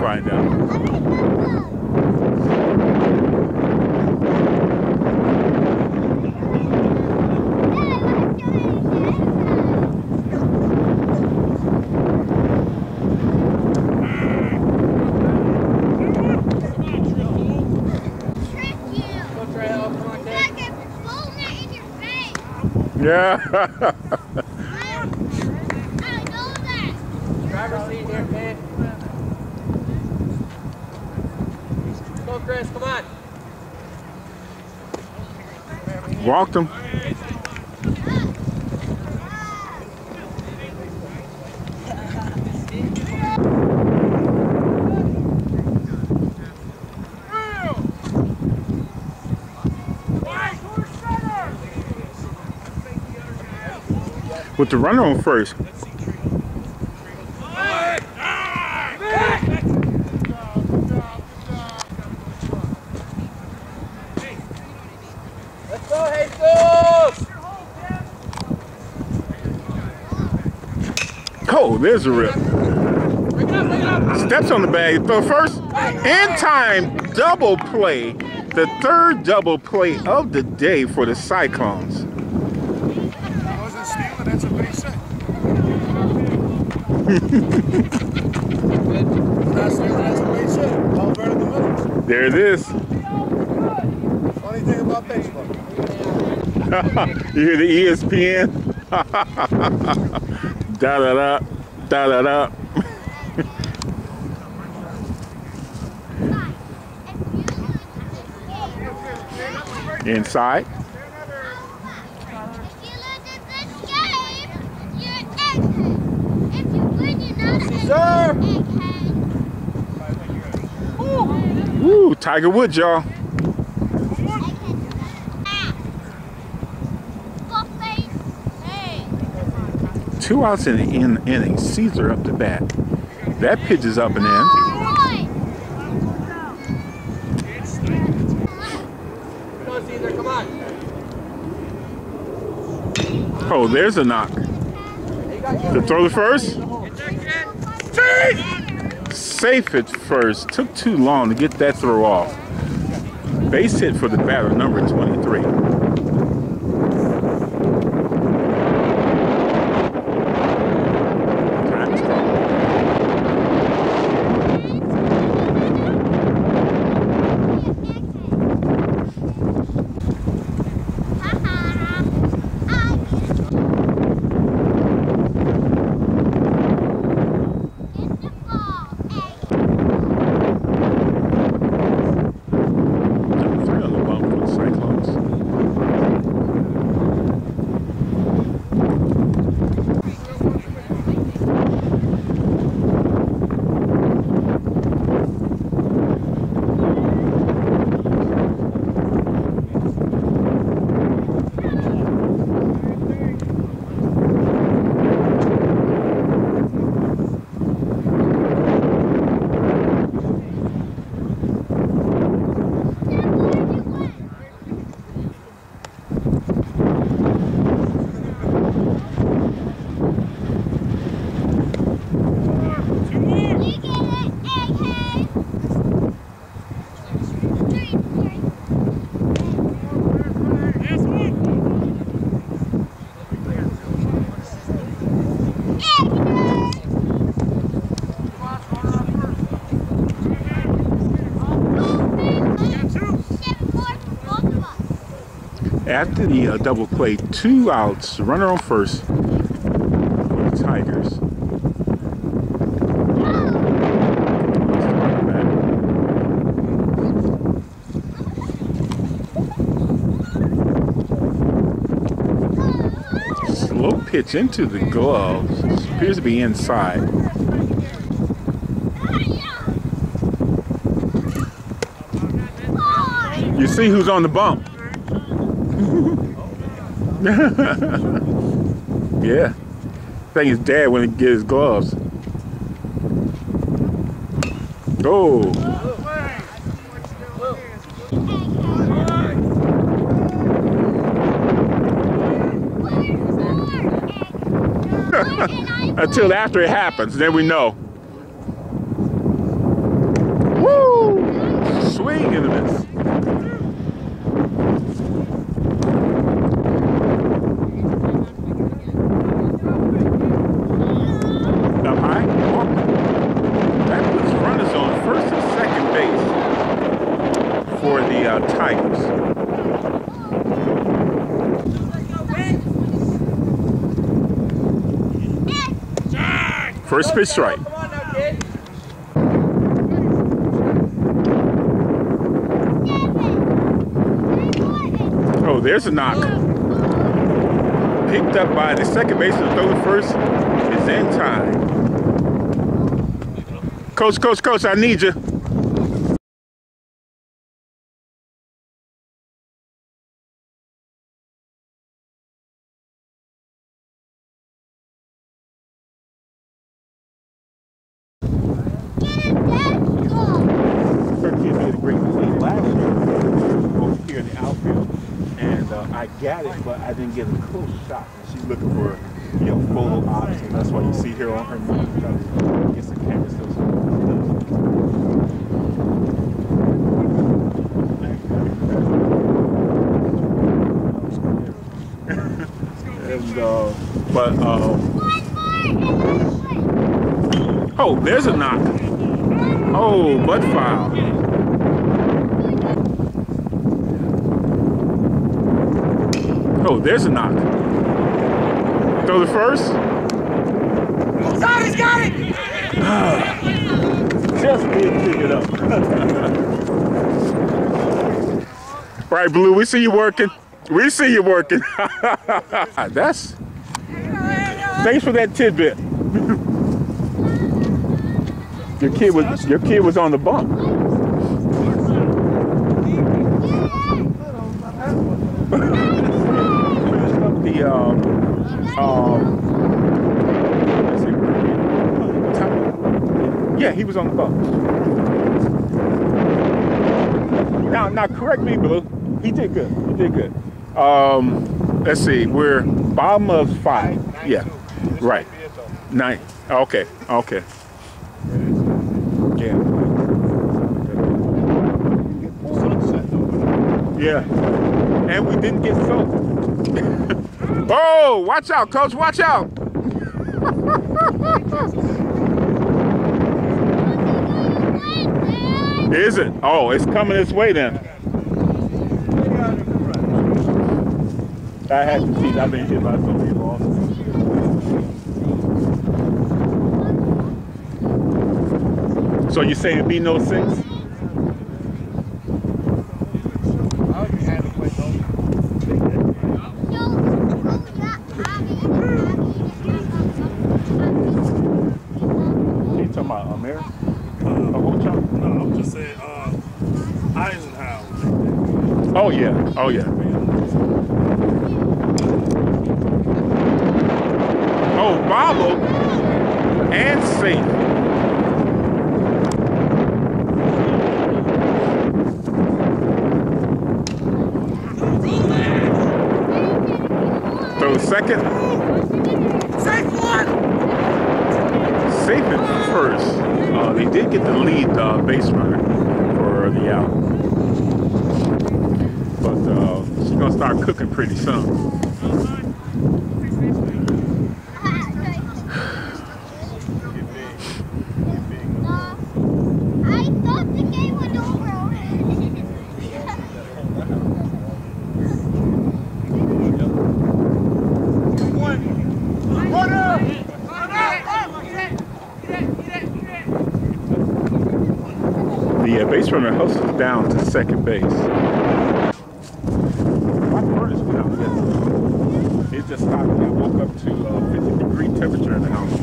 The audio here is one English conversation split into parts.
find out. Yeah. I know that. Driver's seat here, man. Go, Chris, come on. Walked him. With the runner on first. Let's go, Jesus! Oh, there's a rip. Steps on the bag, throw first. In time, double play. The third double play of the day for the Cyclones. That's a base set. That's a base set. All right in the middle. There it is. Funny thing about baseball. You hear the ESPN? Da da da, da da da. Inside. Sir! Woo, Tiger Woods, y'all. 2 outs in the inning. Caesar up to bat. That pitch is up and in. Go, Caesar, come on. Oh, there's a knock. To throw the first. Safe at first. Took too long to get that throw off. Base hit for the batter, number 23. After the double play, 2 outs, runner on first for the Tigers. Slow pitch into the gloves. Appears to be inside. You see who's on the bump. Yeah, I think his dad when he get his gloves. Oh. Until after it happens, then we know. swing and a miss. Up high. That puts runners on first and second base for the Tigers. First pitch strike. Come on now, kid. Oh, there's a knock. Picked up by the second baseman. Throw to first is in time. Coach, I need you. I got it, but I didn't get a close shot. She's looking for, you know, photo ops, and that's why you see her on her knees trying to get some camera stuff. Oh, there's a knock. Oh, butt foul. Oh, there's a knock. Throw the first. He's got it! Just didn't pick it up. All right, Blue, we see you working. We see you working. That's. Thanks for that tidbit. Your kid was on the bump. Yeah, he was on the bump. Now correct me, Blue. He did good. He did good. Let's see. We're bottom of 5. Yeah. Right. 9. Okay. Okay. Yeah. Yeah. And we didn't get soaked. Oh, watch out, Coach. Watch out. Is it? Oh, it's coming this way then. I had to see. I've been hit by so many balls. So you saying it'd be no 6? Oh yeah, oh yeah. Oh, bobble and safe. Throw the second. Safe one! Safe at first. They did get the lead base runner for the out. But she's gonna start cooking pretty soon. I thought the game was over already. The base runner hustles down to second base. My furnace went out yesterday. It just stopped. I woke up to 50-degree temperature in the house.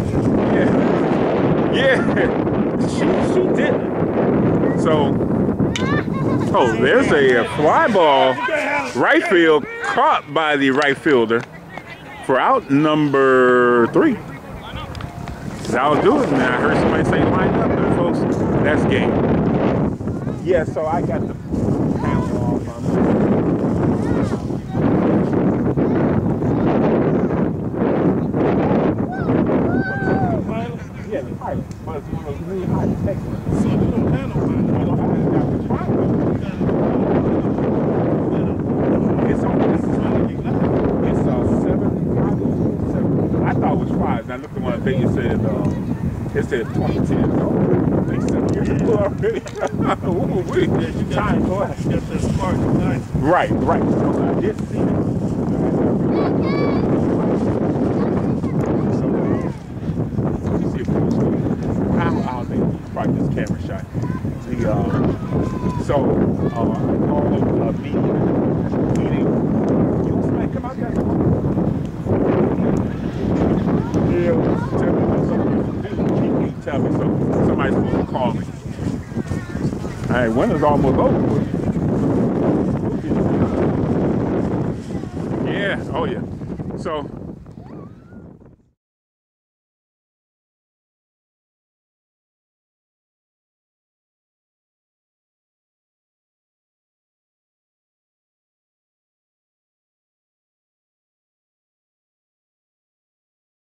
Yeah. Yeah. She did. So, oh, there's a fly ball. Right field caught by the right fielder for out number 3. That'll do it, man. I heard somebody say line up, and folks, that's game. Yeah, so I got the panel off on Yeah, the pilot. But it's one of those really high tech ones. So you don't have no pilot. I don't have to try it. I looked at one thing, it said 2010. Oh, they said beautiful already. Ooh, wait. Time, go ahead. Got that spark tonight. Right. So I did see it. So, let me see if it was how they probably this camera shot. So I called a meeting. You want somebody to come out there? Yeah, tell me what something to do. You tell me something. Somebody's supposed to call me. All right, winter's almost over. Yeah, oh yeah. So